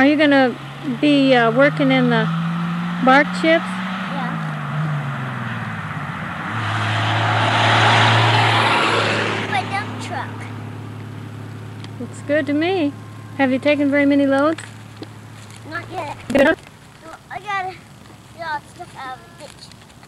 you going to be working in the bark chips? Yeah. My dump truck. Looks good to me. Have you taken very many loads? Not yet. Good. No, I gotta get all the stuff out of the ditch.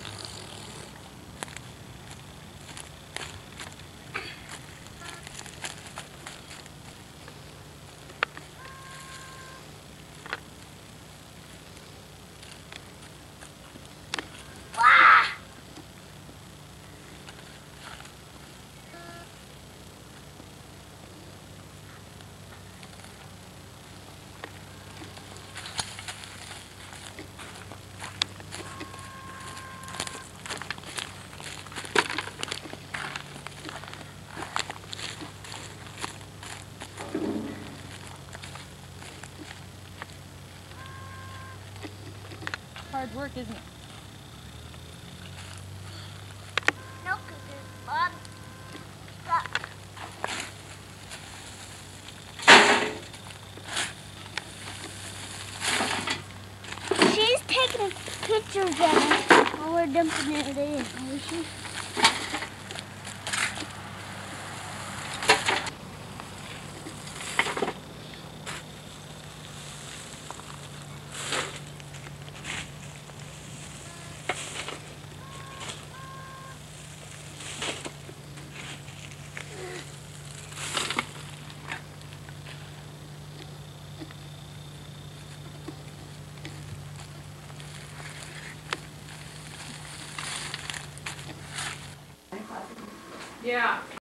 Hard work, isn't it? No, because there's Bob stuck. She's taking pictures of it while we're dumping it in, is she? Yeah.